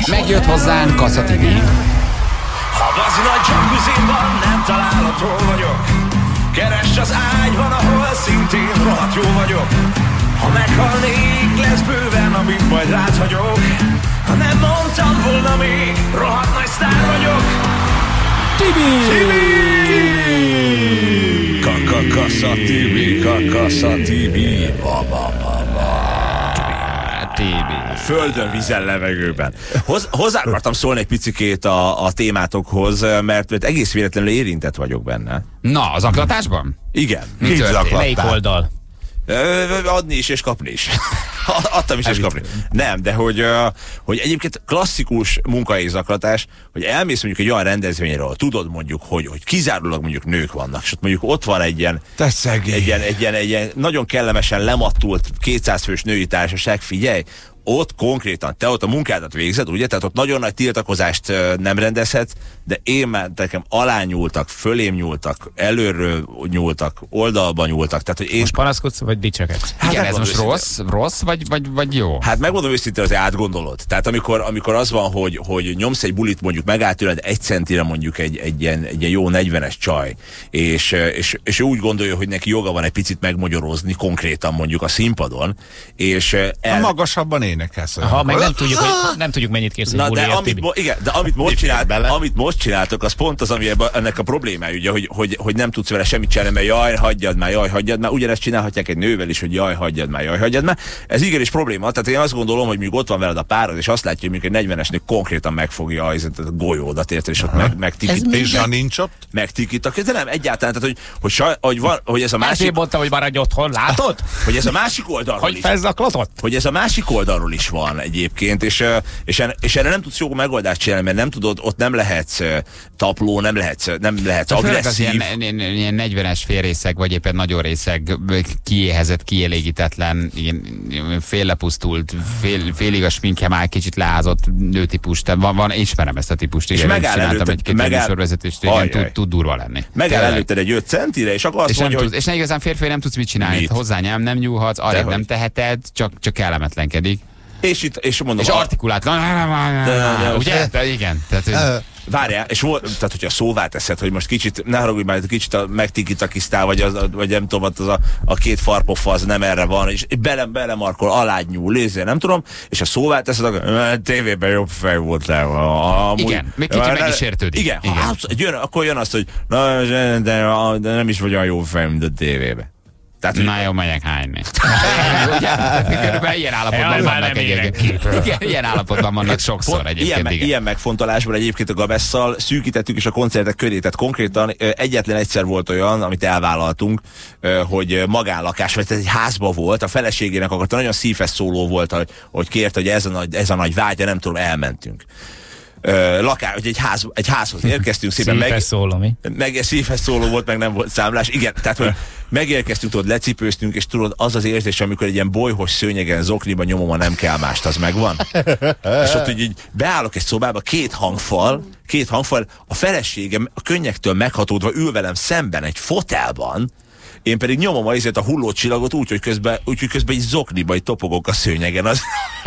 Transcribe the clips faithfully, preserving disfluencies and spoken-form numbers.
Megjött hozzánk Kassa té vé. Ha bazi nagy jacuzziban nem találod, hol vagyok. Keresd az ágyban, ahol szintén rohadt jó vagyok. Ha meghalnék, lesz bőven, amit majd rád hagyok. Ha nem mondtam volna még, rohadt nagy sztár vagyok. Tibi! Kassa té vé, Kassa té vé. té vé. Földön, vízen, levegőben. Hoz, hozzá akartam szólni egy picikét a, a témátokhoz, mert egész véletlenül érintett vagyok benne. Na, az zaklatásban? Igen. Mi történt? Melyik oldal? Ö, adni is és kapni is. Adtam is és kapni. Nem, de hogy, hogy egyébként klasszikus munkahelyi zaklatás, hogy elmész mondjuk egy olyan rendezvényre, ahol tudod mondjuk, hogy, hogy kizárólag mondjuk nők vannak, és ott mondjuk ott van egy ilyen, egy ilyen, egy ilyen, egy ilyen nagyon kellemesen lemattult kétszáz fős női társaság, figyelj, ott konkrétan, te ott a munkádat végzed, ugye? Tehát ott nagyon nagy tiltakozást uh, nem rendezhetsz, de én már nekem alá nyúltak, fölém nyúltak, előről nyúltak, oldalba nyúltak. Tehát, hogy én... Most panaszkodsz, vagy dicsekedsz? Hát igen, ez most rossz, rossz vagy, vagy, vagy jó? Hát megmondom őszintén, azért átgondolod. Tehát amikor, amikor az van, hogy, hogy nyomsz egy bulit, mondjuk megáll tőled egy centire mondjuk egy, egy, ilyen, egy ilyen jó negyvenes csaj, és, és, és ő úgy gondolja, hogy neki joga van egy picit megmagyorozni konkrétan mondjuk a színpadon, és el... A magasabban énekelsz. Ha meg nem tudjuk, hogy nem tudjuk mennyit kérsz egy Na, de buliért, amit, mo- igen, de amit most, csinált, amit most csináltok, az pont az, ami ebben, ennek a problémája, ugye, hogy, hogy, hogy nem tudsz vele semmit csinálni, mert jaj, hagyjad már, jaj, hagyjad már. Ugyanezt csinálhatják egy nővel is, hogy jaj, hagyjad már, jaj, hagyjad már. Ez igenis probléma. Tehát én azt gondolom, hogy még ott van veled a párod, és azt látja, hogy mondjuk egy negyvenesnél konkrétan megfogja a, a golyódat, érted, és ott meg, megtikít. És ha nincs ott? Megtikítak. De nem, egyáltalán, tehát, hogy, hogy, saj, hogy, van, hogy ez a másik... Ezért mondta, hogy maradj otthon, látod? Hogy ez a másik oldalról Hogy is. felzaklatott? Hogy ez a másik oldalról is van egyébként, és, és, en, és erre nem tudsz jó megoldást csinálni, mert nem tudod, ott nem lehetsz tapló, nem lehetsz, nem lehetsz agresszív. Az ilyen, ilyen negyvenes félrészeg, vagy éppen nagyon részeg, kiéhezett, kielégítetlen, ilyen féllepusztult, fél, félig a sminkje már kicsit leázott nőtípus. Van, van, ismerem ezt a típust. És megáll előtted, egy-két műsorvezetést, igen, tud, tud durva lenni. Megáll előtted egy öt centire, és akkor azt és mondja, nem hogy... Tud, és ne igazán férfi, nem tudsz mit csinálni. Mit? Hozzá nem, nem nyúlhatsz, arra nem teheted, csak, csak kellemetlenkedik. És itt, és mondom... És artikulátlan. Ugye? De igen. Tehát, várjál, és volt, tehát hogyha szóvá teszed, hogy most kicsit, ne haragudj már, kicsit a megtikitakisztál, vagy, az, vagy nem tudom, az a, a két farpofa az nem erre van, és bele, belemarkol, alád nyúl, lézé, nem tudom, és a szóvá teszed, akkor tévében jobb fej voltál. Amúgy, igen, még kicsit meg is értődik. Igen, igen. Ha, jön, akkor jön azt, hogy na, de, de, de nem is vagy olyan jó fej, mint a tévében. Tehát, na jó, megyek hányni. Körülbelül ilyen állapotban vannak egyébként. Ilyen állapotban vannak sokszor egyébként. Ilyen, ilyen megfontolásban egyébként a Gabesszal szűkítettük is a koncertek köré, tehát konkrétan egyetlen egyszer volt olyan, amit elvállaltunk, hogy magánlakás, vagy egy házba volt, a feleségének akarta, nagyon szíves szóló volt, hogy kérte, hogy ez a nagy, ez a nagy vágya, nem tudom, elmentünk. Uh, lakás, hogy egy, ház, egy házhoz érkeztünk, szépen meg, szóló, mi? meg szívhez szóló volt, meg nem volt számlás. Igen, tehát, hogy megérkeztünk, tudod, lecipőztünk, és tudod, az az érzés, amikor egy ilyen bolyhos szőnyegen, zokniban nyomom a nem kell mást, az megvan. És ott így, így beállok egy szobába, két hangfal, két hangfal, a feleségem a könnyektől meghatódva ül velem szemben egy fotelban, én pedig nyomom a, a hulló csillagot úgy, hogy közben, úgy, hogy közben egy zokniba így topogok a szőnyegen. Az...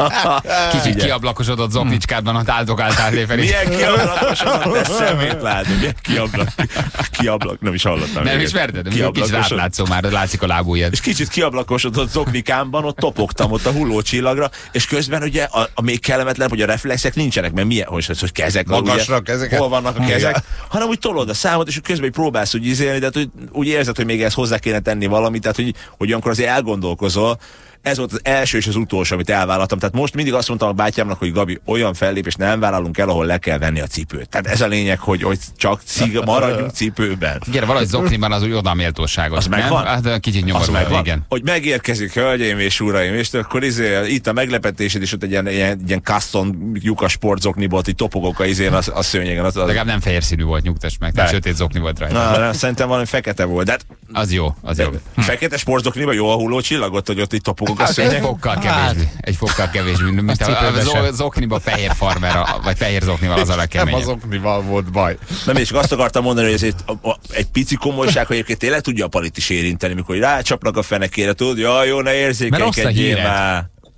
Kicsit kiablakosodott zoknicskádban, ott áldogáltál léfelé. Milyen kiablakosodott, de szemét látom. Milyen kiablak, kiablak, nem is hallottam. Nem ismerted? Kicsit átlátszó már, látszik a lábujjad. És kicsit kiablakosodott zoknikámban, ott topogtam ott a hulló csillagra, és közben ugye a, a még kellemetlen, hogy a reflexek nincsenek, mert milyen, hogy, hogy kezek. Magasra ugye, kezeket. Hol vannak a kezek, hanem úgy tolod a számot, és közben próbálsz úgy izélni, de úgy, úgy érzed, hogy még ez hozzá kéne tenni valamit, tehát hogy, hogy olyankor azért elgondolkozol. Ez volt az első és az utolsó, amit elvállaltam. Tehát most mindig azt mondtam a bátyámnak, hogy Gabi, olyan fellépést nem vállalunk el, ahol le kell venni a cipőt. Tehát ez a lényeg, hogy, hogy csak cig, maradjunk cipőben. Igen, valahogy zokniban az úgy oda a méltóságos. Az megvan? Hát kicsit nyomorú, igen. Hogy megérkezik, hölgyeim és uraim, és akkor izé, itt a meglepetésed, és ott egy ilyen, ilyen, ilyen custom lyukas sportzokniból, így topogok a izén a, a szőnyegen. Az, az... Legalább nem fehér színű volt, nyugtass meg, tehát sötét zokni volt rajta. Na, na, szerintem valami fekete volt. De az jó, az jó. Fekete sportzokniban jó a hulló csillagot, hogy ott így topogok a szőnyegen. Egy fokkal kevésbé, egy fokkal kevésbé, mint a zokniba fehér farmer, vagy fehér zoknival az a legkeményebb. Nem az zoknival volt baj. Nem, és azt akartam mondani, hogy ez egy, a, egy pici komolyság, hogy egyébként tényleg tudja a palit is érinteni, mikor rácsapnak a fenekére, tudod, jaj, jó, ne érzékenykedjél már.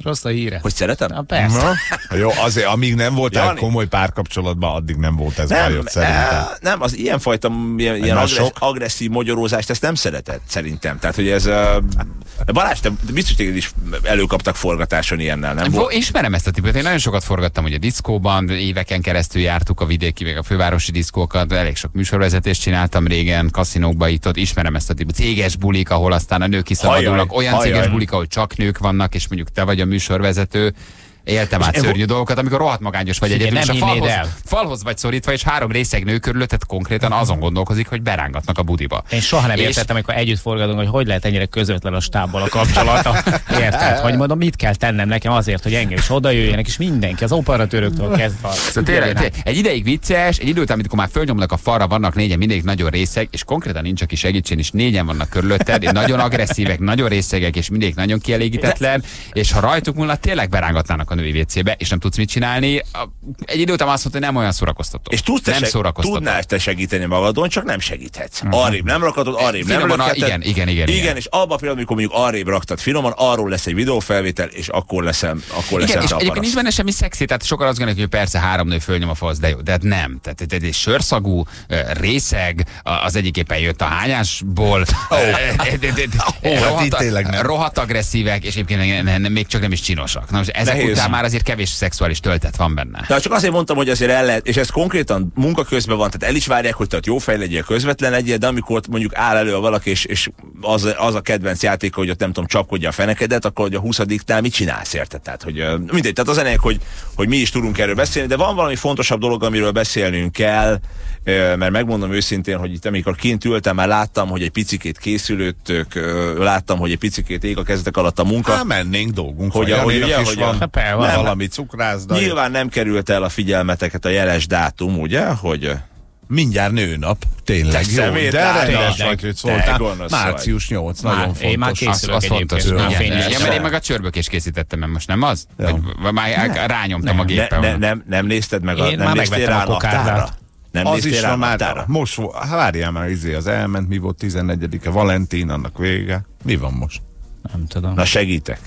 Rossz a híre. Hogy szeretem? Na persze. Na, jó, azért, amíg nem voltál Jani. komoly párkapcsolatban, addig nem volt ez Nem, bajod, szerintem. eh, nem, az ilyenfajta ilyen, ilyen Na, agressz, sok. agresszív magyarózást, ezt nem szeretett, szerintem. Tehát, hogy ez... Uh, Balázs, te biztos téged is előkaptak forgatáson ilyennel, nem Bo, volt? ismerem ezt a típust. Én nagyon sokat forgattam ugye diszkóban, éveken keresztül jártuk a vidéki, meg a fővárosi diszkókat, elég sok műsorvezetést csináltam régen, kaszinókba itt, ott ismerem ezt a típust. Céges bulik, ahol aztán a nők kiszabadulnak, Ajaj, olyan ajaj. céges bulik, ahol csak nők vannak, és mondjuk te vagy a műsorvezető. Éltem át én szörnyű dolgokat, amikor rohadt magányos vagy Figyelj, egyedül, és a nem hinnéd falhoz, el. falhoz vagy szorítva, és három részeg nő körülötted konkrétan azon gondolkozik, hogy berángatnak a budiba. Én soha nem És- értettem, amikor együtt forgatunk, hogy hogy lehet ennyire közvetlen a stábbal a kapcsolata. Érted? Hogy mondom, mit kell tennem nekem azért, hogy engem is oda jöjjenek, és mindenki, az operatőröktől kezdve. Szóval tényleg, tényleg, egy ideig vicces, egy idő után, amikor már fölnyomnak a falra, vannak négyen, mindig nagyon részeg, és konkrétan nincs, aki segítsen, és négyen vannak körülötted, és nagyon agresszívek, nagyon részegek, és mindig nagyon kielégítetlen, és ha rajtuk múlna, tényleg berángatnának a női vécébe, és nem tudsz mit csinálni. A- Egy idő után azt mondta, hogy nem olyan szórakoztató. És tudsz te nem seg- szórakoztató. tudnál te segíteni magadon, csak nem segíthetsz. Uh-huh. Arrébb nem rakatod, arrébb nem Finoman a- lökheted. igen, igen, igen, igen. igen. És abban a pillanatban, amikor mondjuk arrébb raktad finoman, arról lesz egy videófelvétel, és akkor leszem, akkor Igen, leszem és te a egyébként panasz. nincs benne semmi szexi, tehát sokan azt gondolják, hogy persze három nő fölnyom a falsz, de jó, de hát nem. Tehát ez egy sörszagú, ö, részeg, a- az egyik éppen jött a hányásból, ö, de- de- de- hát rohadt- itt tényleg nem. rohadt agresszívek, és egyébként ne- ne- még csak nem is csinosak. Na most ezek Nehéz. után már azért kevés szexuális töltet van benne. De csak azért mondtam, hogy azért el lehet, és ez konkrétan munka közben van, tehát el is várják, hogy te ott jó fej legyél, közvetlen legyél, de amikor ott mondjuk áll elő valaki, és, és az, az a kedvenc játéka, hogy ott nem tudom, csapkodja a fenekedet, akkor hogy a huszadiknál mit csinálsz, érted? Tehát, hogy ö, mindegy, tehát az ennek, hogy, hogy mi is tudunk erről beszélni, de van valami fontosabb dolog, amiről beszélnünk kell, ö, mert megmondom őszintén, hogy itt amikor kint ültem, már láttam, hogy egy picikét készülődtök, ö, láttam, hogy egy picikét ég a kezdetek alatt a munka. Hát mennénk dolgunk. Hogy van. ahogy Janinak ugye, is hogy a- van, Hát persze, van nem. valami cukrászda. Nyilván nem került el a figyelmeteket a jeles dátum, ugye, hogy Mindjárt nőnap, tényleg Te jó. szemét De látod. rendes Tényleg. vagy, hogy Te szóltál. gonosz március nyolc, nagyon Már- fontos. én már Az, készülök az fontos. egyébként. Igen. Fényes. Ja, mert én meg a csörbökést készítettem, mert most nem az? Ja. Vagy, vagy már rányomtam a ne, gépen. ne, nem, nem nézted meg a, Én nem már néztél megvettem rá a kokárdát. naptára? Nem Az néztél is rá van már, naptára? most, vo- hát várjál már, izé, az elment, mi volt tizennegyedike, Valentin, annak vége. Mi van most? Nem tudom. Na segítek.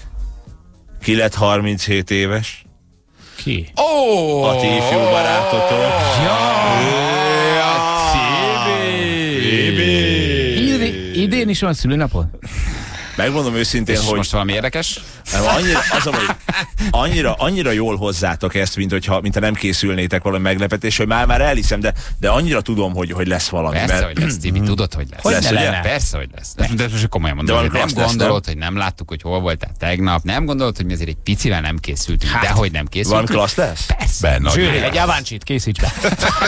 Ki lett harminchét éves? Ki? Ó! A ti ifjú barátotok. Idén, idén is van szülőnapod? Megmondom őszintén, És hogy most valami érdekes? nem, annyira, az, a, hogy annyira, annyira jól hozzátok ezt, mint hogyha, mint ha nem készülnétek valami meglepetés, hogy már, már elhiszem, de, de annyira tudom, hogy, hogy lesz valami. Persze, mert, hogy lesz, Tibi, tudod, hogy lesz. Hogy lesz, ne ugye? lenne? Persze, hogy lesz. De, de most komolyan mondom, De hogy valami nem klassz lesz, gondolod, hogy nem láttuk, hogy hol voltál tegnap, nem gondolod, hogy mi azért egy picivel nem készültünk, Hát, de hogy nem készültünk. valami klassz lesz? Persze. Benne, Zsűri, nagy- egy aváncsit készíts be.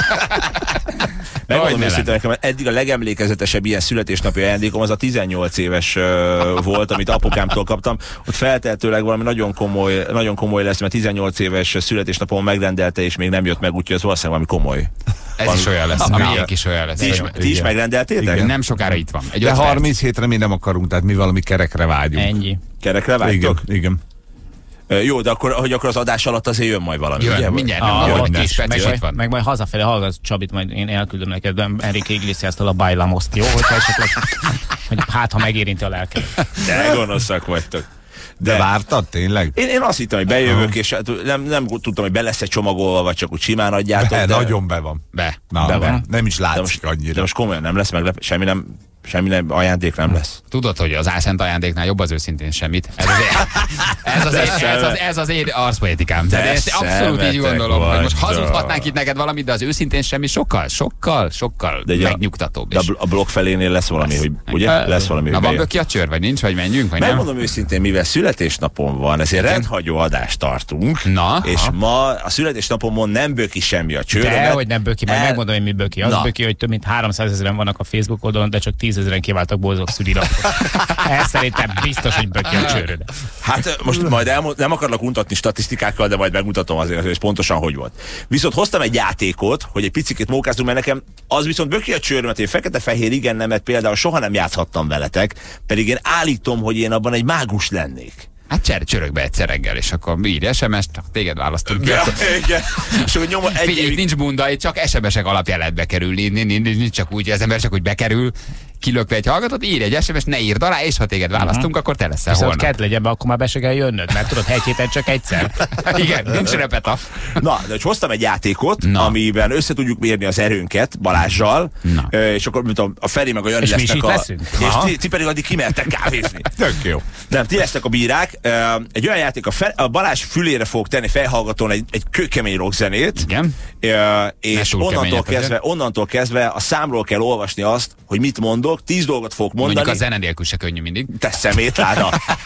Megmondom ne őszintén nekem, eddig a legemlékezetesebb ilyen születésnapi ajándékom az a tizennyolc éves uh, volt, amit apukámtól kaptam. Ott feltehetőleg valami nagyon komoly, nagyon komoly lesz, mert tizennyolc éves születésnapon megrendelte, és még nem jött meg, úgyhogy ez valószínűleg valami komoly. Ez is olyan lesz. A miénk is olyan lesz. Ti is, ti is Igen. megrendeltétek? Igen. Nem sokára itt van. Egy De öt perc. harminchétre mi nem akarunk, tehát mi valami kerekre vágyunk. Ennyi. Kerekre Igen, vágytok? igen. Ö, Jó, de akkor, hogy akkor az adás alatt azért jön majd valami. Jön, ugye? mindjárt. Ah, Nem, ott nem, is, kis perc meg, is itt majd, van. meg majd hazafele hallgatsz Csabit, majd én elküldöm neked Enrique Iglesias-tól a Bailamoszt, jó? Hogyha esetleg, hogy hát, ha megérinti a lelket. De gonoszak vagytok. De, De vártad tényleg? Én, én azt hittem, hogy bejövök, és hát nem, nem tudtam, hogy be lesz egy csomagolva, vagy csak úgy simán adjátok. Be, de, nagyon be van. Be. Na, Be be van. Nem is de, látszik most, annyira. de most komolyan nem lesz meglep, semmi nem, semmi nem, ajándék nem lesz. Tudod, hogy az álszent ajándéknál jobb az őszintén semmit. Ez az én, ez az én, ez az, ez az én arszpoetikám. De ezt abszolút így szemetek gondolom, hogy most vagytok. hazudhatnánk itt neked valamit, de az őszintén semmi sokkal, sokkal, sokkal De ugye megnyugtatóbb. De a És bl- a blokk felénél lesz valami, hogy ugye? Lesz valami, na hogy van bejön. böki a csőr, vagy nincs, vagy menjünk, vagy nem? Megmondom őszintén, mivel születésnapom van, ezért rendhagyó adást tartunk. Na, és aha. ma a születésnapomon nem böki semmi a csőrömet. De, hogy nem böki, majd El- megmondom, hogy mi böki. Az Na. böki, hogy több mint háromszázezren vannak a Facebook oldalon, de csak tízezren kiváltak boldog szülinapot. Ez szerintem biztos, hogy böki a csőröd. Hát most majd elmond, nem akarlak untatni statisztikákkal, de majd megmutatom azért, hogy ez pontosan hogy volt. Viszont hoztam egy játékot, hogy egy picit mókázunk, mert nekem az viszont böki a csőrömet, én fekete-fehér igen nemet például soha nem játszhattam veletek, pedig én állítom, hogy én abban egy mágus lennék. Hát cser, csörög be egyszer reggel, és akkor írj es em es-t, téged választunk ki. Igen. És akkor nyomom egy Figyelj, itt évig. nincs bunda, itt csak es em es-ek alapján lehet bekerülni, nincs, nincs csak úgy, az ember csak úgy bekerül, kilökve egy hallgatót, írj egy es em es, ne írd alá, és ha téged választunk, uh-huh. akkor te leszel Viszont holnap. kedd legyen be, akkor már be se kell jönnöd, mert tudod, egy héten csak egyszer. Igen, nincs repeta. Na, de hogy hoztam egy játékot, Na. amiben össze tudjuk mérni az erőnket Balázssal, Na. ö, és akkor mint a, a Feri meg a Jani És mi is lesznek itt a... leszünk? És Aha. ti, ti pedig addig kimertek kávézni. Tök jó. Nem, ti lesztek a bírák. Ö, Egy olyan játék, a, fe, a Balázs fülére fog tenni fejhallgatón egy, egy kőkemény rockzenét. Igen. Ö, és túl onnantól kemények kezdve, legyen. onnantól kezdve a számról kell olvasni azt, hogy mit mondok. Tíz dolgot fogok mondani. Mondjuk a zene nélkül se könnyű mindig. Te szemétláda.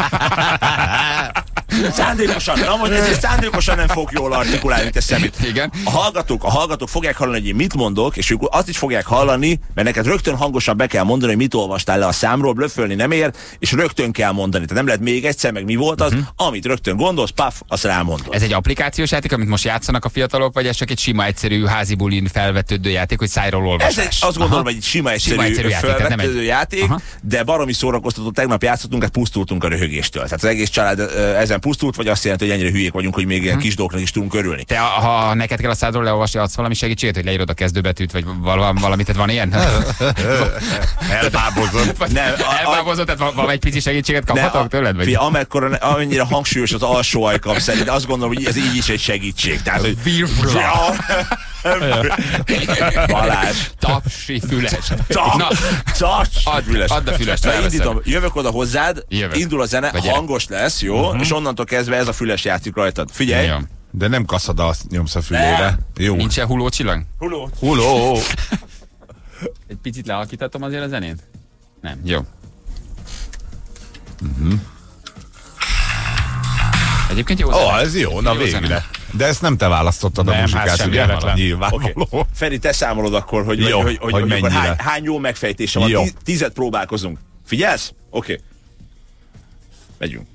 Szándékosan, na mondja, ezért szándékosan nem fog jól artikulálni, te szemét. Igen. A hallgatók, a hallgatók fogják hallani, hogy én mit mondok, és ők azt is fogják hallani, mert neked rögtön hangosan be kell mondani, hogy mit olvastál le a számról, blöffölni nem ér, és rögtön kell mondani. Tehát nem lehet még egyszer, meg mi volt az, uh-huh. amit rögtön gondolsz, paf, azt rámondod. Ez egy applikációs játék, amit most játszanak a fiatalok, vagy ez csak egy sima, egyszerű házi bulin felvetődő játék, hogy szájról olvasás? Ez egy, azt gondolom, hogy egy sima, egyszerű, Sima, egyszerű játék, tehát nem egy- felvetődő játék, Aha. de baromi szórakoztató. Tegnap játszottunk, hát pusztultunk a röhögéstől. Tehát az egész család ö, ezen pusztult, vagy azt jelenti, hogy ennyire hülyék vagyunk, hogy még ilyen kis dolgoknak is tudunk örülni. Te, ha neked kell a szádról leolvasni, adsz valami segítséget, hogy leírod a kezdőbetűt, vagy valami, valamit, tehát van ilyen? Elbábozott. Vagy Nem, a- a- elbábozott, tehát van egy pici segítséget kaphatok tőled? Vagy? Fia, amekkora, amennyire hangsúlyos az alsó ajkam szerint, azt gondolom, hogy ez így is egy segítség. Tehát, hogy Balázs. Tapsi füles. Tap, Na, Taps, add- füles. add a fülest, Na, felveszem. indítom, jövök oda hozzád, Jövök. indul a zene, Vagy gyere. hangos lesz, jó? És onnantól kezdve ez a füles játszik rajtad. Figyelj! Jó. De nem kaszada, azt nyomsz a fülére. Jó. Nincsen hullócsillag? Huló. Huló. Egy picit lehalkítatom azért a zenét? Nem, jó. Egyébként jó Ó, zene. ez jó, na Jó végre. zene. De ezt nem te választottad a Nem, hát muzsikát, sem ugye? véletlen. Nyilvánvaló. Okay. Feri, te számolod akkor, hogy, Jó, hogy, hogy, hogy hogy, hogy mennyire. hány, hány jó megfejtése van. Jó. Tí- Tízet próbálkozunk. Figyelsz? Oké. Okay. Megyünk.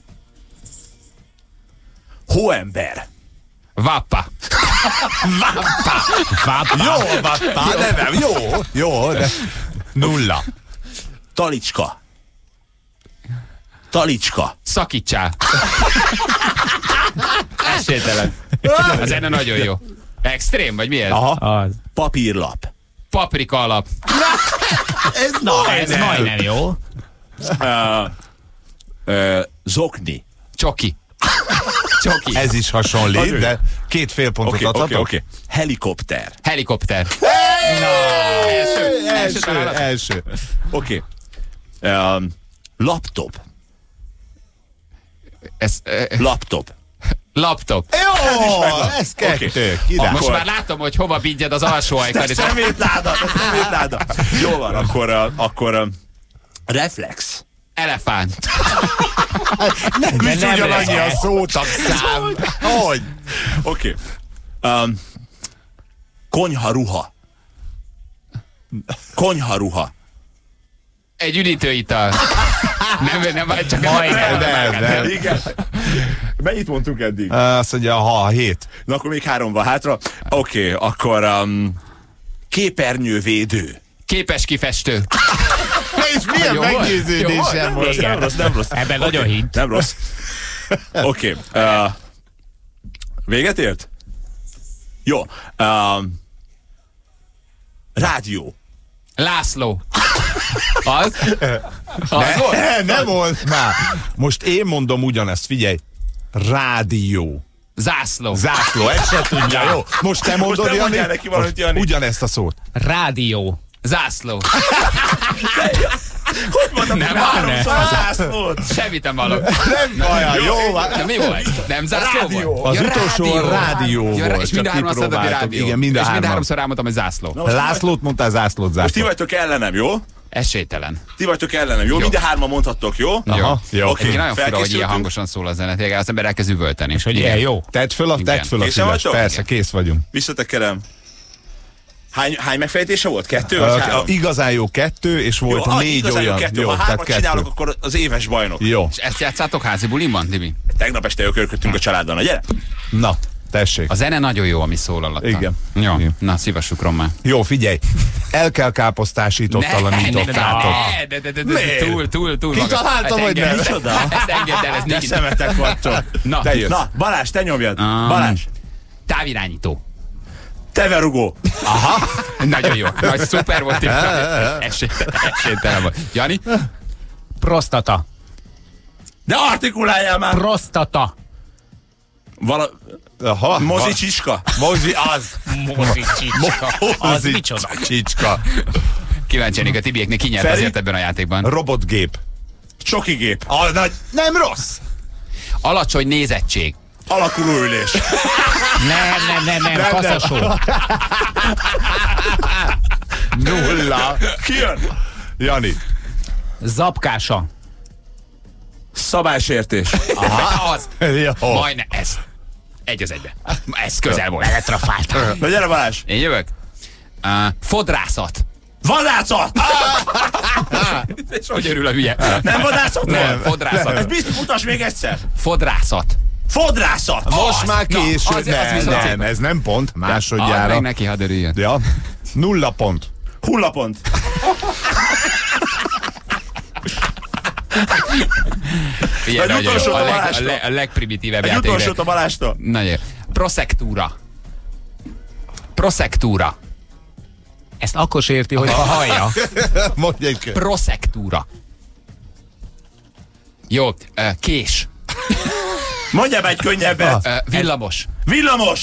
Hóember. Vappa. Jó, vattá, nevem, jó, jó, de nulla. Talicska. Talicska. Szakítsál. Esélytelen. A zene nagyon jó. Extrém, vagy mi ez? Aha. Az. Papírlap. Paprika alap. Ez Ez majdnem jó. Uh, uh, zokni. Csoki. Csoki. Ez is hasonlít, Nagyon jó. de két fél pontot Oké, oké, adhatok. oké. Helikopter. Helikopter. Első, első, találat. első. Oké. Okay. Um, laptop. Ez, uh, Laptop. laptop. Jó, ez kettő. Oké. Király. Most már látom, hogy hova bígyed az alsó ajkad. és- Szemétláda, szemétláda. Jó van, akkor, uh, akkor um, reflex. Elefánt. Nem De is nem ugyanannyi a lehet. szó, csak szám. Hogy? Oké. Okay. Um, konyharuha. Konyharuha. Egy üdítőital. Nem, nem, csak Majdnem, Nem, nem. Igen. Mennyit mondtunk eddig? Azt mondja, ha, hét. Na akkor még három van hátra. Oké, okay, akkor um, képernyővédő. Képes kifestő. És milyen Jó volt? Jó meggyőződésem volt? volt. Nem rossz, nem rossz. Ebben nagyon hint. Nem rossz. Oké. Okay. Uh, véget ért? Jó. Um, rádió. László. Az? Az volt? Ne, nem volt már. Most én mondom ugyanezt, figyelj. Rádió. Zászló. Zászló, ezt se tudja, jó? Most te mondod, te Jani? mondjál neki valamit, Jani. Ugyanezt a szót. Rádió. Zászló. Hogy mondom, Nem, háromszor a zászlót? Semmit nem hallok. Nem olyan, jó van. De mi volt? Nem zászló Rádió. volt? Az utolsó a rádió Ja, volt, és mind a csak hárman azt mondtad, hogy kipróbáltuk. rádió. Igen, mind a És mind a hárman. háromszor rámondtam, hogy zászló. Lászlót mondtál, zászlót, Most ti zászlót. vagytok ellenem, jó? Esélytelen. Ti vagytok ellenem, jó? Mind a hárman mondhattok, jó? Aha, jó. Oké. Egyébként nagyon fura, hogy ilyen Felkészültünk? hangosan szól a zene. Tényleg az ember elkezd üvölteni. És hogy ilyen jó. Tedd föl a, Igen. tedd föl a Készen füles. vagytok? Persze, kész vagyunk. Visszatekerem. Hány, hány megfejtése volt? Kettő vagy Uh, három? igazán jó kettő, és volt Jó, négy igazán jó olyan. kettő. Jó, Ha tehát hármat kettő. csinálok, akkor az éves bajnok. Jó, És ezt játszátok házi bulimban, Tibi? Tegnap este ökörködtünk a családdal, na gyere! na, tessék. A zene nagyon jó, ami szól alatta. Igen. Jó, Igen. na szívassuk rommá. Jó, figyelj. El kell káposztásítotalanított. ne, de, de, de, de, de, túl, túl, túl. magas. Kitaláltam, Ezt hogy engedd- nem. Micsoda? Ezt engedd el, ez De nincs. szemetek vagytok. Na, Te jössz. Na, Balázs, te nyomjad. Um, Balázs, távirányító. teverugó. Aha. Nagyon jó. Nagy szuper volt. Esélytelen volt. Jani? Prostata. De artikuláljál már! Prostata. Vala... Ha, Mozi csicska? Mozi, az. Mozi csicska. Az micsoda? Csicska. Kíváncsi a Tibieknek ki nyert Feri? azért ebben a játékban. Robotgép. Csoki gép. A, nagy, nem rossz. Alacsony nézettség. Alakuló ülés. Nem, nem, nem, nem, kaszasó. Nulla. Ki jön? Jani. Zapkása. Szabálysértés. Aha, az. Jó. Majdnem, ez. Egy az egybe. Ez közel volt. Elektrofálta. Na gyere Balázs. Én jövök. Uh, fodrászat. Vadászat! És hogy örül a hülye? Nem vadászat? Nem, fodrászat. Ez biztos, mutasd még egyszer. Fodrászat. Fodrászat! Most Az. már Na, késő. az- az nem, viszont nem, szép. ez nem pont. Add Másodjára. meg neki, hadd örüljön. Ja. Nulla pont. Hullapont. Figyelj, Egy nagyon jó. utolsót A, a leg, a, Balástól. le, a legprimitívebb Egy játék. utolsót a Balástól. Nagyon jó. Proszektúra. Proszektúra. Ezt akkor sérti, hogy ha hallja. Mondj egy kö. Proszektúra. Jó, ö, kés. Mondjál egy könnyebbet. Ö, villamos. Villamos!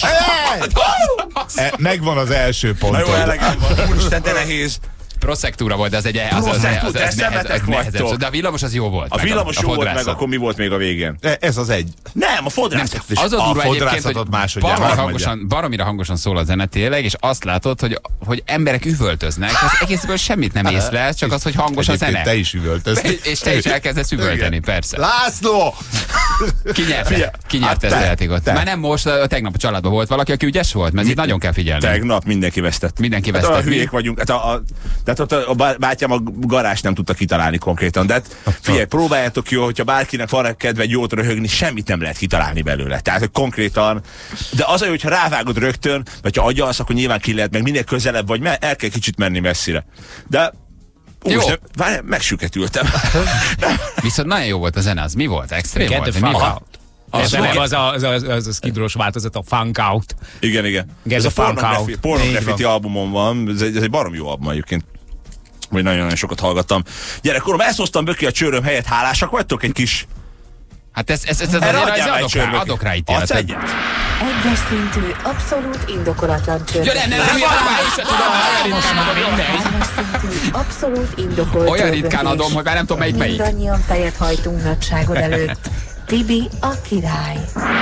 E, megvan az első Na jó, pontod. elegem van. Úristen, de nehéz. Proszektúra volt, de az egy az, az, az, Proszektúra, az, te az, nehez, az szemetek nehezebb. vagytok. De a villamos az jó volt. A meg villamos jó volt, meg fodrászat. akkor mi volt még a végén? E, Ez az egy. Nem, a fodrászat. Nem, az a a durva egyébként, fodrászatot hogy másodjára baromi harmadjára. hangosan, baromira hangosan szól a zene tényleg, és azt látod, hogy, hogy emberek üvöltöznek, az egészből semmit nem észlel, csak az, hogy hangos a Egyébként zene. te is üvöltöztél. És te is elkezdesz üvölteni, persze. László! Ki nyerte? Ki Hát nyerte ezt a te, játékot? te. Már nem most, a tegnap a családban volt valaki, aki ügyes volt, mert itt nagyon kell figyelni. Tegnap mindenki vesztett. Mindenki Hát vesztett. a hülyék vagyunk. Hát a, a, tehát ott a, a bá- bátyám a garást nem tudta kitalálni konkrétan. De hát figyelj, próbáljátok jó, hogyha bárkinek van kedve jót röhögni, semmit nem lehet kitalálni belőle. Tehát hogy konkrétan. De az, hogy ha rávágod rögtön, vagy ha agyalsz, akkor nyilván ki lehet, meg minél közelebb vagy, mert el kell kicsit menni messzire. De Jó. Úristen, várj, megsüketültem. Viszont nagyon jó volt a zene, az mi volt? Extrém Get volt? the Mi fuck volt? out. Ez volt. nem az a, az, a, az a skidros változat, a funk out. Igen, igen. Get Ez a the fuck Pornography, out. Pornography Így albumon van, ez egy, ez egy barom jó album egyébként. Vagy nagyon-nagyon sokat hallgattam. Gyerekkorom, ezt hoztam Böki a csőröm helyett, hálásak vagytok egy kis... Hát ez, ez, ez, ez Erre azért adjál már egy adok, rá, csőrbökit. adok rá Adsz ítéletet. egyet? Egyes szintű, abszolút indokolatlan Ja, csörgés. nem, nem, nem, nem, se tudom, olyan ritkán adom, Hármas szintű, abszolút indokolt olyan ritkán csörgés. adom, hogy már nem tudom melyik melyik. Mindannyian fejet hajtunk nagyságod előtt. Tibi a király.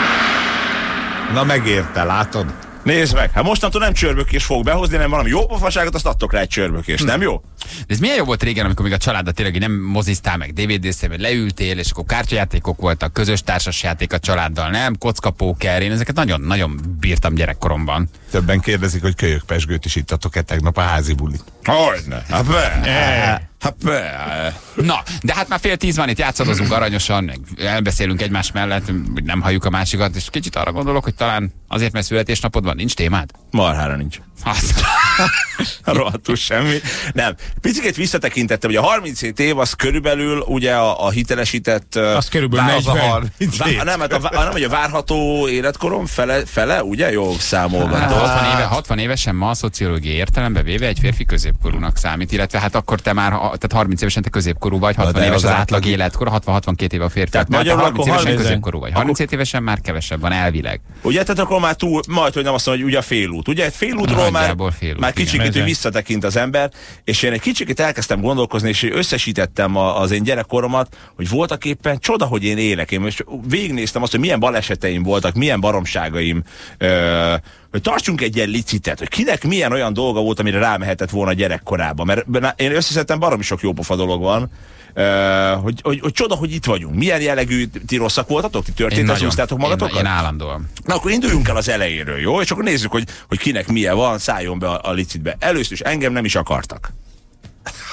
Na megérte, látod? Nézd meg, hát mostantól nem csörbökés fog behozni, nem valami jó pofaságot, azt adtok rá egy csörbökés, nem jó? De ez milyen jó volt régen, amikor még a családdal tényleg így nem moziztál meg, dé vé dé-ztél, vagy leültél, és akkor kártyajátékok voltak, közös társasjáték a családdal, nem? Kockapóker, én ezeket nagyon-nagyon bírtam gyerekkoromban. Többen kérdezik, hogy kölyök pesgőt is ittatok-e tegnap a házi bulit. Hogyne, hát be, hát be. Na, de hát már fél tíz van, itt játszadozunk aranyosan, meg elbeszélünk egymás mellett, hogy nem halljuk a másikat, és kicsit arra gondolok, hogy talán azért, mert születésnapod van, nincs témád? Marhára nincs. Az. Rohadtul semmi. Nem. Picikét visszatekintettem, hogy a harminchét év az körülbelül ugye a, a hitelesített... Az körülbelül vár- negyven. Vá- nem, hát a, vá- nem, hogy a várható életkorom fele, fele ugye? Jó Hát számolgató. hatvan, éve, hatvan évesen ma a szociológiai értelembe véve egy férfi középkorúnak számít, illetve hát akkor te már, tehát harminc évesen te középkorú vagy, hatvan de éves az az átlag- átlag életkor, hatvan-hatvankét éve a férfi. Tehát Tehát magyarul harminc akkor évesen harminc- középkorú vagy, harminchét évesen már kevesebb van elvileg. Ugye, tehát akkor már túl, majd, hogy nem azt mondom, hogy ugye a félút. Ugye, félútról már, Nagyjából félút, már igen. kicsikét, hogy visszatekint az ember, és én egy kicsikét elkezdtem gondolkozni, és összesítettem a, az én gyerekkoromat, hogy voltak éppen csoda, hogy én élek. Én most végignéztem azt, hogy milyen baleseteim voltak, milyen baromságaim, ö, hogy tartsunk egy ilyen licitet, hogy kinek milyen olyan dolga volt, amire rámehetett volna gyerekkorában. Mert én összeszedtem, baromi sok jópofa dolog van. Uh, hogy, hogy, hogy csoda, hogy itt vagyunk. Milyen jellegű ti rosszak voltatok? Ti történt, az úsztátok magatokat? Én, én állandóan. Na akkor induljunk el az elejéről, jó? És akkor nézzük, hogy, hogy kinek milyen van, szálljon be a, a licitbe. Először is engem nem is akartak.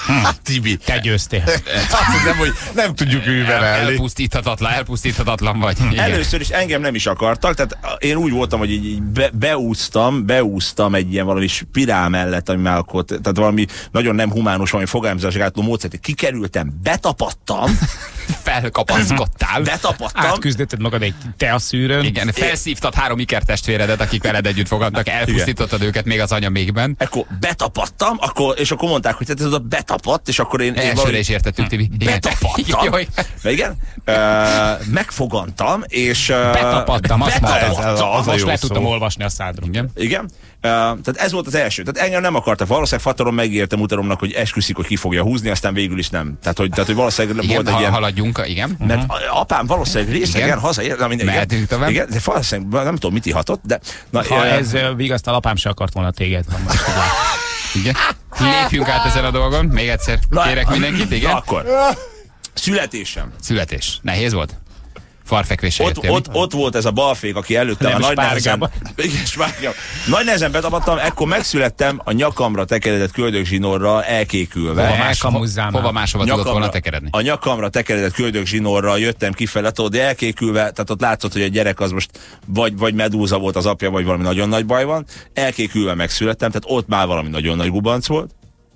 Tibi. Te győztél. Azt hiszem, hogy nem tudjuk El, művelni. elpusztíthatatlan, elpusztíthatatlan vagy. Igen. Először is engem nem is akartak, tehát én úgy voltam, hogy így, így be, beúztam, beúztam egy ilyen valami spirál mellett, ami már akkor, tehát valami nagyon nem humánus, valami fogalmazásgátló módszert, kikerültem, betapadtam, Felkapaszkodtál. betapadtam, Átküzdötted magad egy te a szűrőn. Igen, felszívtad három ikertestvéredet, akik veled együtt fogadtak, elpusztítottad őket még az anya mégben. akkor betapadtam, akkor, és akkor mondták, hogy ez a betapadt, és akkor én... én Elsőre valami- is értettük, Tibi. Igen. Betapadtam. Jaj. Igen. Uh, megfogantam, és... Uh, Betapadtam, azt mondtad. betapadtam. Az a Most jó le szó. tudtam olvasni a szádról. Igen. Igen. Uh, tehát ez volt az első. Tehát engem nem akartak. Valószínűleg Fataron megértem utaromnak, hogy esküszik, hogy ki fogja húzni, aztán végül is nem. Tehát, hogy, tehát, hogy valószínűleg Igen, volt egy ha, ilyen... haladjunk, igen. Mert a- apám valószínűleg részegen Igen. hazaért, na mindegy. Mehetünk Igen, tovább. igen, de valószínűleg nem tudom, mit ihatott, de... Na, Ha eh, ez ö, vigasztal, apám se akart volna téged. Ha most tudod. Igen. Lépjünk át ezen a dolgon. Még egyszer kérek mindenkit, igen. Na akkor. Születésem. Születés. Nehéz volt? Farfekvésre Ott, jöttél, ott, mi? ott volt ez a balfék, aki előtte Nem, a nagy nehezen... spárgába. Igen, spárgába. Nagy nehezen betapadtam, ekkor megszülettem a nyakamra tekeredett köldögzsinórral elkékülve. Hova, Ne, más, kamuzzál már. hova máshova tudott volna tekeredni? a nyakamra tekeredett köldögzsinórral jöttem kifele, tudod, de elkékülve, tehát ott látszott, hogy a gyerek az most vagy, vagy medúza volt az apja, vagy valami nagyon nagy baj van. Elkékülve megszülettem, tehát ott már valami nagyon nagy gubanc volt.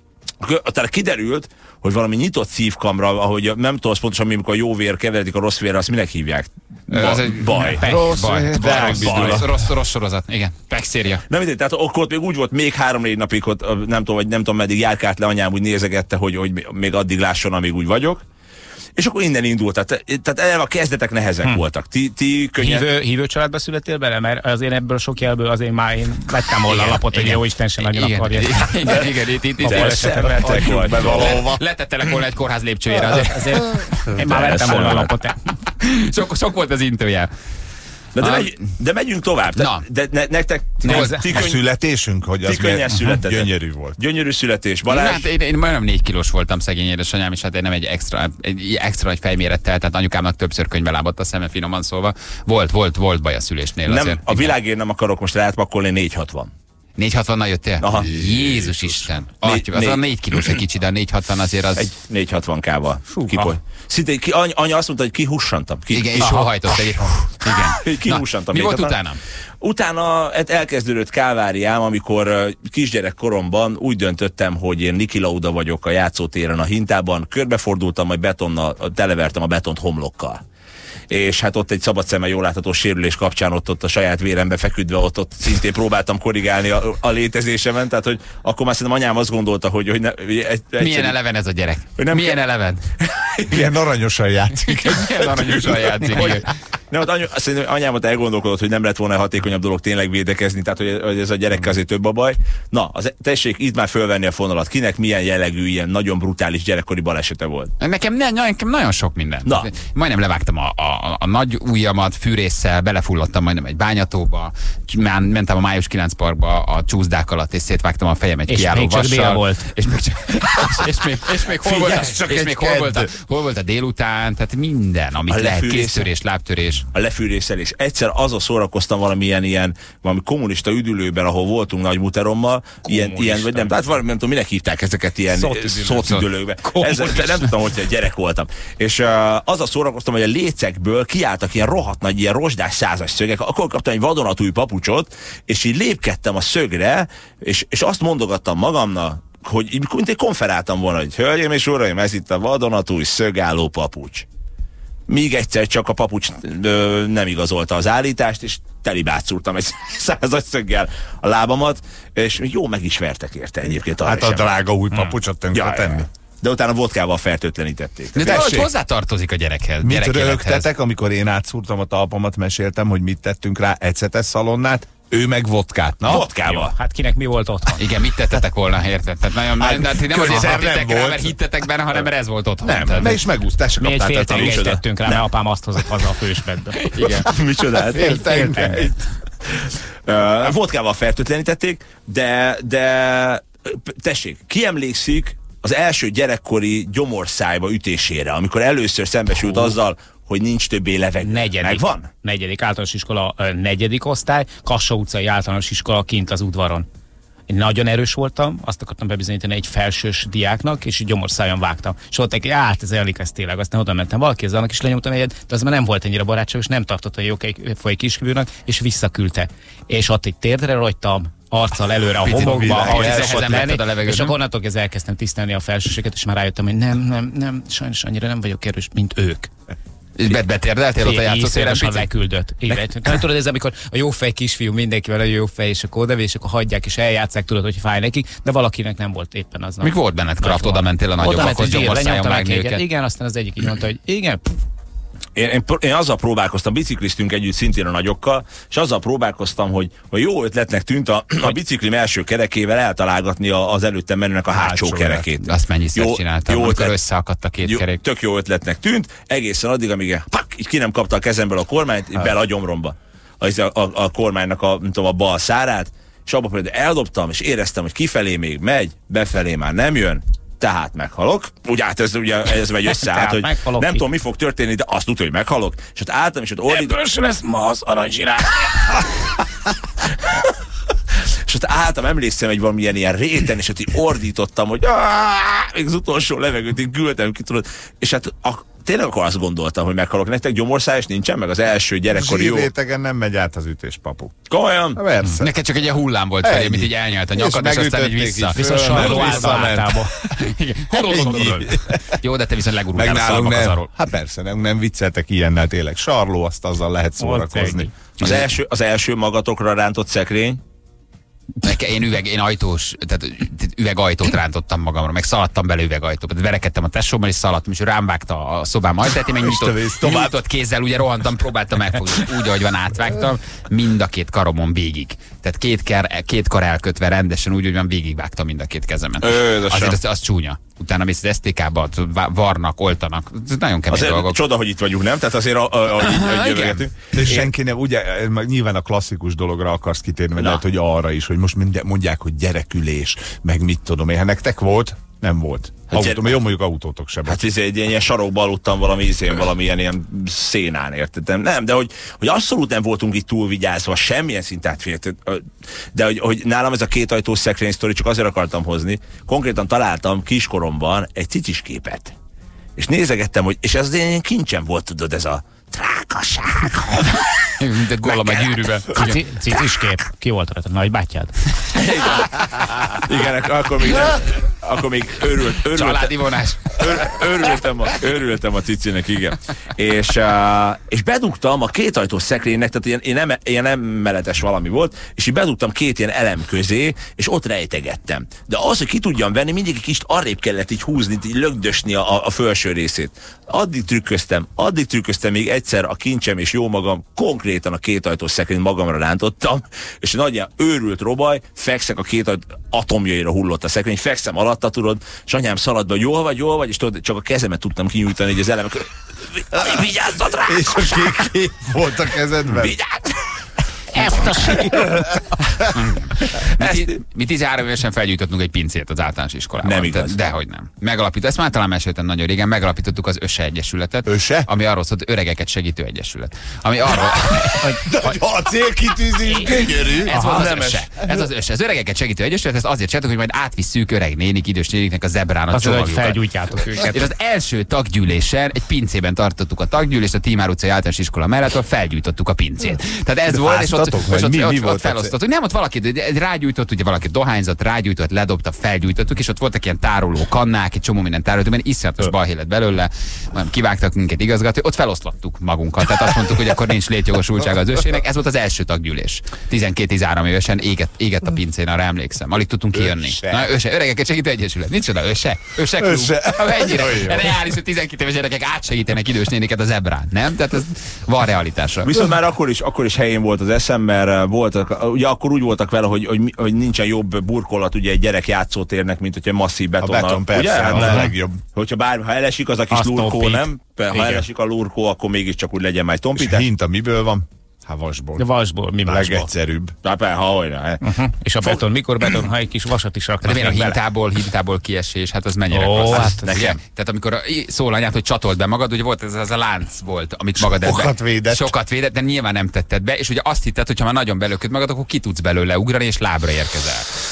Tehát kiderült, hogy valami nyitott szívkamra, ahogy nem tudom az pontosan, amikor a jó vér keveredik a rossz vérre, azt minek hívják? Ba, Az egy baj. Pech, Rossz, baj, de baj, baj. baj. Rossz, rossz sorozat, igen. Pech-széria. Nem mindegy, tehát akkor ott még úgy volt, még három-négy napig ott, nem tudom, vagy nem tudom, meddig járkált le anyám, úgy nézegette, hogy, hogy még addig lásson, amíg úgy vagyok. És akkor innen indult, tehát, tehát eleve a kezdetek nehezek hm. voltak. Ti, ti könnyen... Hívő, hívő családba születél bele? Mert azért ebből sok jelből azért már én vettem volna a lapot, hogy jó Isten sem nagyon igen, akarja. igen, igen, igen, itt, itt, itt, Ahol itt, esetleg lehetek vagy. Be valahova. letettelek volna egy kórház lépcsőjére. Azért. Azért én már vettem volna a lapot. Sok, sok volt az intőjel. De, de, Ah. megy, de megyünk tovább. De, Na. de ne, nektek ti, Nem, ti, A könny, születésünk, hogy az ti könnyen miért- születtetek. gyönyörű volt. Gyönyörű születés. Balázs, Hát én, én majdnem négy kilós voltam, szegény édesanyám, és hát én nem egy extra, egy extra nagy fejmérettel, tehát anyukámnak többször könyvbe lábadt a szeme, finoman szólva. Volt, volt, volt baj a szülésnél nem, azért. a világért nem akarok most rátpakolni, négy hatvan. négy hatvannal jöttél? Aha. Jézus Isten. Négy- Atya, az a négy- négy kilós egy kicsi, de a négy hatvan azért az... Egy négy hatvan kával. Fúha. Kipoly. Szinte ki, anya, anya azt mondta, hogy kihussantam. Ki, Igen, ki, és sóhajtott egy... Igen. Kihússantam. Mi négy volt hatvan. utána? Utána hát elkezdődött káváriám, amikor uh, kisgyerek koromban úgy döntöttem, hogy én Niki Lauda vagyok a játszótéren a Hintában, körbefordultam, majd betonnal, televertem a betont homlokkal. És hát ott egy szabad szemmel jól látható sérülés kapcsán ott, ott a saját vérembe feküdve ott, ott szintén próbáltam korrigálni a, a létezésemen, tehát hogy akkor már szerintem anyám azt gondolta, hogy, hogy ne, egy, egy, Milyen eleven ez a gyerek? Hogy nem Milyen kell- eleven? Ilyen aranyosan játszik. Milyen aranyosan játszik. igen. Nem, ott anyu, szerintem anyámat elgondolkodott, hogy nem lett volna hatékonyabb dolog tényleg védekezni, tehát hogy, hogy ez a gyerek azért több a baj. Na, az, tessék itt már fölvenni a fonalat. Kinek milyen jellegű, ilyen nagyon brutális gyerekkori balesete volt? Nekem, ne, nekem nagyon sok minden. Na. Majdnem levágtam a, a, a nagy ujjamat fűrésszel, belefulladtam majdnem egy bányatóba, már mentem a Május kilenc parkba a csúszdák alatt, és szétvágtam a fejem egy És kiálló még csak dél vassal. volt. És még, csak, és, és még, és még hol volt, Figyelj, csak és egy még hol, kedd. volt a, hol volt a délután, tehát minden, amit A lehet, lefűrésze? kéztörés, lábtörés. A lefűrészelés. Egyszer azon szórakoztam valamilyen ilyen, valami kommunista üdülőben, ahol voltunk nagy muterommal, ilyen, ilyen, vagy nem, tehát valami, nem tudom, minek hívták ezeket ilyen Szótüdülő. szótüdülőkbe. Ez, nem tudtam, hogy gyerek voltam. És uh, azzal szórakoztam, hogy a lécekből kiálltak ilyen rohadt nagy, ilyen rozsdás százas szögek, akkor kaptam egy vadonatúj papucsot, és így lépkedtem a szögre, és, és azt mondogattam magamnak, hogy így, mint egy konferáltam volna, hogy hölgyeim és uraim, ez itt a vadonatúj szögálló papucs. Míg egyszer csak a papucs ö, nem igazolta az állítást, és telibátszúrtam egy százas szöggel a lábamat, és jó meg is vertek érte egyébként. arra Hát a sem. drága új papucsot tönkre Ja, ja, tenni. ja. De utána vodkával fertőtlenítették. De Tessék. hogy hozzátartozik a gyerekhez. Mit gyerekélethez. röhögtetek, amikor én átszúrtam a talpamat, meséltem, hogy mit tettünk rá, ecetes szalonnát, ő meg vodkát. Na? Vodkával. Hát kinek mi volt otthon? Igen, mit tettetek volna, érted? Tehát nagyon, Hát, hát, nem azért közel nem tettek rá, volt. mert hittetek benne, hanem mert ez volt otthon. Nem, Tehát- ne is megúsztál, se Mi egy kaptál fél te tanulni. tengelyt micsoda? tettünk rá, mert apám azt hozott haza a fősbedbe. Igen. Micsoda? Fél tengely. Uh, vodkával fertőtlenítették, de, de tessék, ki emlékszik az első gyerekkori gyomorszájba ütésére, amikor először szembesült azzal, hogy nincs többé levegő. Negyedik. Megvan? Negyedik általános iskola, ö, negyedik osztály, Kassa utcai általános iskola kint az udvaron. Én nagyon erős voltam, azt akartam bebizonyítani egy felsős diáknak, és így gyomorszájon vágtam. És ott egy, hát ez elég, ez tényleg, aztán oda mentem valakihez, annak is lenyomtam egyet, de az már nem volt ennyire barátságos, nem tartotta a jófej kiskívőnek, és visszaküldte. És ott egy térdre rogytam, arccal előre a Picit homokba, világ, ahogy elszokott elkezdtem letted menni, a levegőt, és nem? akkor onnantól kezdve elkezdtem tisztelni a felsőséget, és már rájöttem, hogy nem, nem, nem, sajnos annyira nem vagyok erős, mint ők. Bet betérdeltél ott a játszótéren Iszonyatosan picit? leküldött. Igen. Nem tudod, ez amikor a jófej kisfiú mindenkivel a jófej, és akkor odavé, és akkor hagyják, és eljátszák, tudod, hogy fáj nekik, de valakinek nem volt éppen aznap. Mik volt benned, Kraft? Nagy Oda mentél a Oda nagyobbakhoz, ment, hogy gyomorszájon lenyomtam vágni neki egyet. őket. Igen, aztán az egyik így mondta, hogy igen, pff, Én, én, én azzal próbálkoztam, bicikliztünk együtt szintén a nagyokkal, és azzal próbálkoztam, hogy, hogy jó ötletnek tűnt a, a biciklim első kerekével eltalálgatni a, az előttem menőnek a hátsó, Hátsó kerekét. Azt mennyiszer Jó- csináltam, jó amikor ötlet- összeakadt a két Jó, kerék. tök jó ötletnek tűnt, egészen addig, amíg pak, így ki nem kapta a kezemből a kormányt, így bele a gyomromba. A, a, a, a kormánynak a, nem tudom, a bal szárát, és abban például eldobtam, és éreztem, hogy kifelé még megy, befelé már nem jön, tehát meghalok. Ugye hát ez, ugye, ez megy össze, Tehát hát, hogy meghalok nem ki. tudom, mi fog történni, de azt tudja, hogy meghalok. És ott álltam, és ott ordítottam. ebből se lesz ma az aranyzsiráf. És ott álltam, emlékszem egy valamilyen ilyen réten, és ott így ordítottam, hogy "Áááá!" még az utolsó levegőt így küldtem ki, tudod. És hát a, tényleg akkor azt gondoltam, hogy meghalok. Nektek gyomorszáj, és nincsen meg az első gyerekkori jó. Zsírrétegen nem megy át az ütés, papu. Komolyan? Na, persze. Neked csak egy ilyen hullám volt felé, Ennyi. mint így elnyelt a nyakad, és, És aztán így megütötték vissza. így Viszont Föl, sarló mert állva visszament. általában. Jó, de te viszont Meg legurultál a nálunk nem. szalmakazaról. Hát persze, nem, nem vicceltek ilyennel tényleg. Sarló, azt azzal lehet szórakozni. ennyi. Az első, az első magatokra rántott szekrény. Nekem, én üveg, én ajtós, tehát üvegajtót rántottam magamra, meg szaladtam bele üvegajtóba. Tehát verekedtem a tesómmal, és szaladtam, és ő rám vágta a szobám ajtaját, én meg Isten nyitott, vész, tovább. nyitott kézzel, ugye rohantam, próbáltam megfogni, úgy, ahogy van, átvágtam, mind a két karomon végig. Tehát két, ker, két kar elkötve rendesen, úgy, hogy van, végigvágtam mind a két kezemet. Ödösem. Azért az, az csúnya. Utána mész az es té ká-ba, varnak, oltanak, ez nagyon kemény Azért dolgok. csoda, hogy itt vagyunk, nem? Tehát azért a, a, a, a, igen. De senki nem, ugye, meg nyilván a klasszikus dologra akarsz kitérni, vagy Na. lehet, hogy arra is, hogy most mind- mondják, hogy gyerekülés, meg mit tudom én. Hát nektek volt? Nem volt. Hát Autó, gyere- jó, mondjuk autótok sem. Hát ez egy ilyen, ilyen sarokba aludtam valami izén, valamilyen ilyen szénán, érted? Nem, de hogy, hogy abszolút nem voltunk itt túlvigyázva, semmilyen szintát félt. De hogy, hogy nálam ez a két ajtós szekrény sztori, csak azért akartam hozni. Konkrétan találtam kiskoromban egy cicis képet. És nézegettem, hogy, és ez az ilyen kincsem volt, tudod, ez a trákaság. Mint egy Gollum egy gyűrűben. Cici- Cicis kép. Ki volt rajta? Nagybátyád? Igen, akkor még, nem, akkor még örült, örült, Családi vonás. Ör, örültem, a, örültem a cicinek, igen. És, uh, és bedugtam a két ajtós szekrénynek, tehát ilyen, ilyen, eme, ilyen emeletes valami volt, és így bedugtam két ilyen elem közé, és ott rejtegettem. De az, hogy ki tudjam venni, mindig egy kicsit arrébb kellett így húzni, így lögdösni a, a felső részét. Addig trükköztem, addig trükköztem, még egyszer a kincsem és jó magam konkrétan a két ajtós szekrényt magamra rántottam, és nagyján őrült robaj, fekszek a két ajtó, atomjaira hullott a szekrény, fekszem alatta, tudod, és anyám szaladt be, hogy jól vagy, jól vagy, és tudod, csak a kezemet tudtam kinyújtani, így az elemek. Vigyázzat rá! És a kék kép volt a kezedben? Vigyázz! Ezt a sír! Mi, ti- mi tizenhárom évesen felgyújtottunk egy pincét az általános iskolában. Nem igaz. De, dehogy nem. Megalapítottuk, ezt már talán meséltem nagyon régen, megalapítottuk az ÖSE Egyesületet. ÖSE? Ami arról szólt, Öregeket Segítő Egyesület. Ami arról... De hogy a célkitűzés gyönyörű. Ez volt az ÖSE. Ez az ÖSE. Az Öregeket Segítő Egyesület, ezt azért csináltuk, hogy majd átvisszük öreg nénik, idős néniknek a zebrán a Azért, hogy csomagjukat. felgyújtjátok őket. És az első taggyűlésen egy pincében tartottuk a taggyűlést, a Tímár utcai általános iskola mellett, ahol felgyújtottuk a pincét. Tehát ez De volt, és ott, fáztatok, és vagy ott, mi- ott, mi ott, volt ott a felosztottuk. Nem, ott valaki rágyújtott, ugye valaki dohányzott, rágyújtott, ledobta, felgyújtottuk, és ott voltak ilyen tároló kannák, egy csomó minden tároló, mert iszonyatos balhé lett belőle, majd kivágtak minket igazgató, ott feloszlattuk magunkat. Tehát azt mondtuk, hogy akkor nincs létjogosultsága az ősének. Ez volt az első taggyűlés. tizenkét-tizenhárom évesen égett, égett a pincén, arra emlékszem. Alig tudtunk kijönni. Öse. Na, ÖSE, Öregeket Segítő Egyesület. Nincs oda ÖSE. ÖSE klub. Öse. Mennyire Nagyon jó. reális, hogy tizenkét éves gyerekek átsegítenek idős néniket az ebrán, nem? Tehát ez van realitásra. Viszont már akkor is, akkor is helyén volt az eszem, mert voltak, ugye akkor úgy voltak vele, hogy, hogy, hogy nincsen jobb burkolat ugye egy gyerek játszótérnek, mint hogyha masszív A betonnal. beton persze, ugye? az Hát a nem. legjobb. Hogyha bár, ha elesik az a kis Azt lurkó, tompít. nem? Ha Igen. elesik a lurkó, akkor mégiscsak úgy legyen már egy És a tompítás. hinta miből van? Hát vasból. De vasból, mi A másból? legegyszerűbb. Hát, ha hogyne. Uh-huh. És a beton, mikor beton, ha egy kis vasat is De raknak miért a még bele. hintából, hintából kiesés, hát az mennyire Ó, klassz. hát Ez, ugye? Tehát amikor a- szól anyát, hogy csatold be magad, ugye volt ez, ez a lánc volt, amit magad ebbe- Sokat védett. Sokat védett, de nyilván nem tetted be, és ugye azt hitted, hogy ha már nagyon belököd magad, akkor ki tudsz belőle ugrani, és lábra érkezel.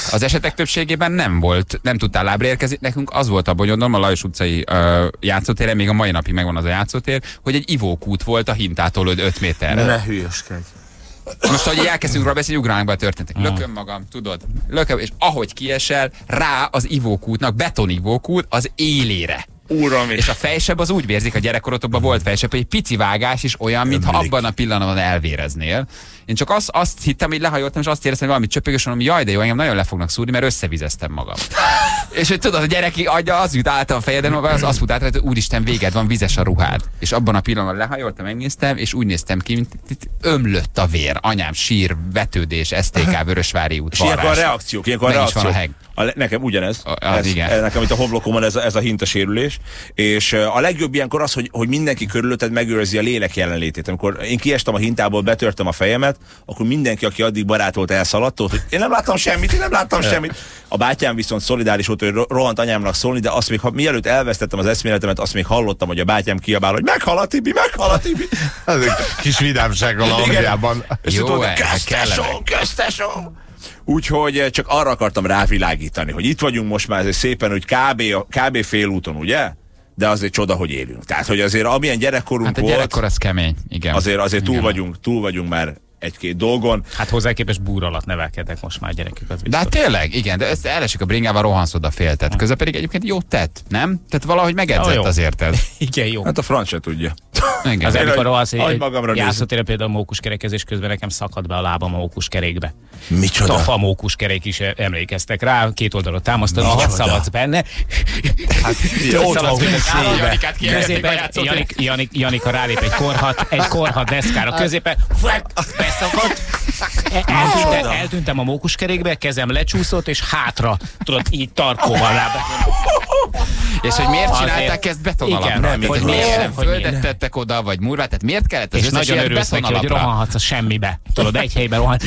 Az esetek többségében nem volt, nem tudtál lábra érkezni. Nekünk az volt a bonyodalom, a Lajos utcai uh, játszótéren, még a mai napig megvan az a játszótér, hogy egy ivókút volt a hintától öt méterre. Ne hülyeskedj. Most, ahogy elkezdünk róla beszélni, ugrálunk be a történetek. Lököm magam, tudod, lököm, és ahogy kiesel, rá az ivókútnak, betonivókút az élére. Uram is. És a fejseb az úgy vérzik, a gyerekkorotokban volt fejseb, hogy egy pici vágás is olyan, mintha abban a pillanatban elvéreznél. Én csak azt, azt hittem, hogy lehajoltam, és azt éreztem, hogy valami csöpögös, mondom, jaj, de jó, engem nagyon le fognak szúrni, mert összevizeztem magam. És hogy tudod, a gyereki agya az jut át a fejeden, az azt fut át, hogy úristen, véged van, vizes a ruhád. És abban a pillanatban lehajoltam, megnéztem, és úgy néztem ki, mint ömlött a vér. Anyám, sír, vetődés, es té ká, Vörösvári út, és ilyenkor a reakciók, ilyenkor a reakciók. A le, nekem ugyanez. A, az ez, igen. Nekem itt a homlokomon ez a, ez a hintasérülés. És a legjobb ilyenkor az, hogy, hogy mindenki körülötted megőrzi a lélek jelenlétét. Amikor én kiestem a hintából, betörtem a fejemet, akkor mindenki, aki addig barátolt, elszaladt, hogy én nem láttam semmit, én nem láttam semmit. A bátyám viszont szolidáris volt, hogy rohant anyámnak szólni, de azt még, ha, mielőtt elvesztettem az eszméletemet, azt még hallottam, hogy a bátyám kiabál, hogy meghal a Tibi, meghal a Tibi. Ez egy kis vidámság a Angliában. Jó, köztesó, köztesó. Úgyhogy csak arra akartam rávilágítani, hogy itt vagyunk most már szépen, hogy kb. kb. Félúton, ugye? De azért csoda, hogy élünk. Tehát, hogy azért amilyen gyerekkorunk hát a volt, gyerekkor az kemény, igen. Azért, azért túl, igen. vagyunk, túl vagyunk már egy-két dolgon. Hát hozzá képest búr alatt nevelkednek most már gyerekek. Az de hát tényleg, igen, de ezt elesik a bringával, rohansz oda féltet. Közben pedig egyébként jót tett, nem? Tehát valahogy megedzett azért ez. Igen, jó. Hát a franc se tudja. Igen. Az amikor rohasz, egy magamra játszótére például a mókuskerekezés közben nekem szakad be a lábam a mókuskerékbe. Micsoda? Tafa mókuskerék is emlékeztek rá, két oldalot támasztod, ha szaladsz benne. Hát, ott van középen Janik, Janik, Janika rálép egy korhat, egy korhat deszkára középen, beszakadt, eltűntem, eltűntem a mókuskerékbe, kezem lecsúszott, és hátra, tudod, így tarkóval lábát. És hogy miért csinálták ezt betonalapra? Igen, nem, hogy miért nem hogy földet tettek oda, vagy murvát, tehát miért kellett az és összes nagyon ilyet örülsz neki, hogy betonalapra? rohanhatsz a semmibe. Tudod, egy helyben rohan.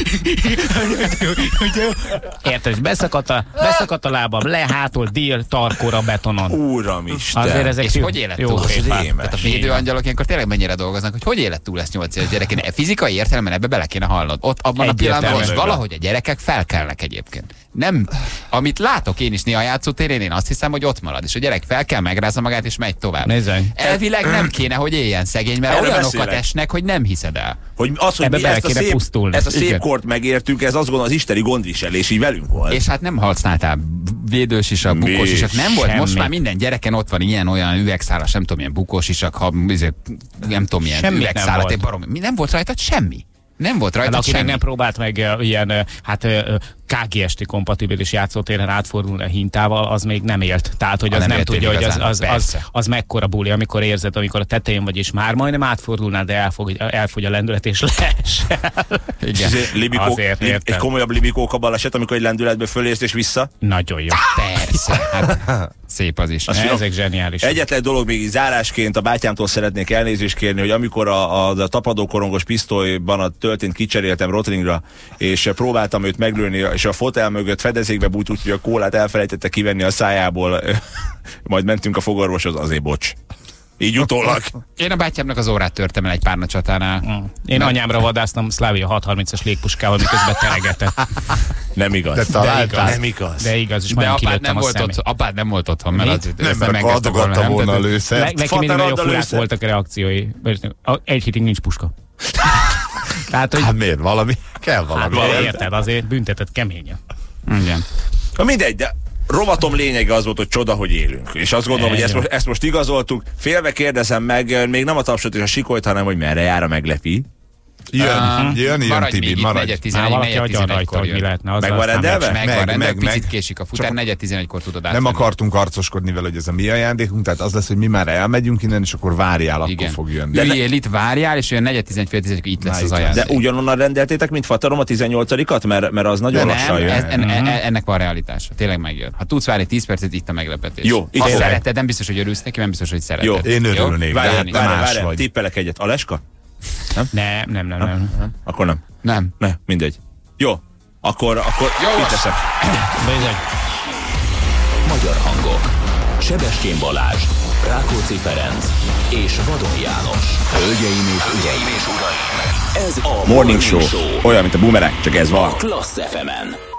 Érted, és beszakadt a, beszakadt a lábam, le hátul, dél, tarkóra, betonon. Uramisten. Azért ezek és jó, hogy élet jó túl? képák. Tehát a védőangyalok ilyenkor tényleg mennyire dolgoznak, hogy hogy élet túl ezt nyolc éves gyerekén. Fizikai értelemben ebbe bele kéne hallnod. Ott abban a pillanatban most valahogy a gyerekek felkelnek egyébként. Nem, amit látok én is néha a játszótérén, én azt hiszem, hogy ott marad, és a gyerek fel kell, megrázza magát, és megy tovább. Nézzön. Elvileg nem kéne, hogy éljen szegény, mert Erre olyanokat beszélek. esnek, hogy nem hiszed el. Hogy az, hogy Ebbe mi bele ezt a kéne szép, pusztulni. ezt a szép Igen. kort megértük, ez azt gondolom az isteni gondviselés így velünk volt. És hát nem használtál védősisak, Mi? bukósisak, nem volt. Semmi. Most már minden gyereken ott van ilyen-olyan üvegszálas, nem tudom, milyen bukósisak, ha nem tudom, milyen Semmit nem üvegszálat, volt. egy barom. Mi nem volt rajtad semmi. Nem volt rajta Hát, aki semmi. még nem próbált meg uh, ilyen uh, hát uh, ká gé es té kompatibilis játszótéren átfordulni a hintával, az még nem élt. Tehát, hogy Ha az nem nem, éltél tudja, hogy az, igazán, az, az, persze. az mekkora buli, amikor érzed, amikor a tetején vagy, és már majdnem átfordulnál, de elfog, elfogy a lendület, és leesel. Igen. Libikó, Azért, li, értem. egy komolyabb libikóka baleset, amikor egy lendületből fölérsz és vissza. Nagyon jó. Persze. Hát, szép az is. Azt finom. Ezek zseniális. Egyetlen dolog még így zárásként a bátyámtól szeretnék elnézést kérni, hogy amikor a, a, a tapadókorongos pisztolyban a töltényt kicseréltem Rotringra, és próbáltam őt meglőni, és a fotel mögött fedezékbe bújt, úgyhogy a kólát elfelejtette kivenni a szájából, majd mentünk a fogorvoshoz, azért bocs. Így utólag. Én a bátyámnak az órát törtem el egy párna csatánál. Mm. Én Nem. anyámra vadásztam Szlávia hatszázharmincas légpuskával, miközben teregetett. Nem igaz. De találtál. Nem igaz. De igaz, és De majdnem apád kilőttem nem, a volt szemét. ott, apád nem volt otthon, mert Mi? az, Nem, ezt mert engedte adogatta nem? volna a Tehát- lőszert. Ne, neki Fater, mindig nagyon add a furák lőszert. voltak a reakciói. Egy hétig nincs puska. Tehát, hogy Hát miért? Valami? Kell hát, valami. de érted, azért büntetett keményen. Igen. Na mindegy, de rovatom lényege az volt, hogy csoda, hogy élünk. És azt gondolom, hogy ezt most, ezt most igazoltuk. Félve kérdezem meg, még nem a tapsot és a sikolyt, hanem hogy merre jár a meglepi. Jön, Um, jön, jön, maradj Tibi, még itt, maradj. negyed Hát tizenegy, valaki negyed adja rajta, tizenegykor hogy mi jön. lehetne. Az Meg van aztán rendelve? Megvan Meg, rendben, meg, picit meg. késik a futár, negyed tizenegykor tudod Nem átvenni. akartunk arcoskodni vele, hogy ez a mi ajándékunk, tehát az lesz, hogy mi már elmegyünk innen, és akkor várjál, akkor Igen. fog jönni. De üljél itt, várjál, és olyan negyed tizenegy, fél tizenegy, itt lesz Na, az itt lesz. ajándék. De ugyanonnan rendeltétek, mint Fatarom a tizennyolcadikat? Mert, mert az nagyon De lassan nem, jön. ez, en, en, ennek van realitása. Tényleg megjön. Ha tudsz várni tíz percet, itt a meglepetés. Jó, itt ha tényleg. szereted, nem biztos, hogy örülsz neki, nem biztos, hogy szereted. Jó, én örülnék, Jó? de Várj, Dani, te várj, más várj, vagy. tippelek egyet. Aleska? Nem, nem, nem, nem. Akkor nem. Nem. Ne, mindegy. Jó, akkor, akkor Jó. mit teszek? Bizony. Magyar hangok. Sebestyén Balázs, Rákóczi Ferenc és Vadon János. Hölgyeim és uraim, és uraim. Ez a Morning Show. Olyan, mint a Boomerang, csak ez van. Klassz ef emen.